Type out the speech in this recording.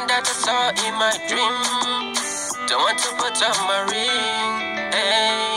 woman that I saw in my dream. Don't want to put on my ring. Hey.